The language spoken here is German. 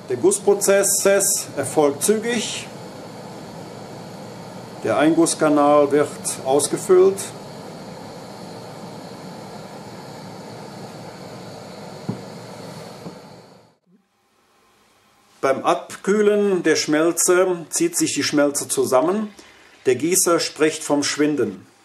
Der Gussprozess erfolgt zügig. Der Eingusskanal wird ausgefüllt. Beim Abkühlen der Schmelze zieht sich die Schmelze zusammen. Der Gießer spricht vom Schwinden.